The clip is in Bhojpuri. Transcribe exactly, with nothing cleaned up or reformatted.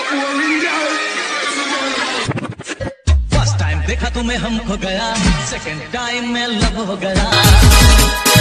फर्स्ट टाइम देखा तुम्हें हम खो गया, सेकंड टाइम में लव हो गया।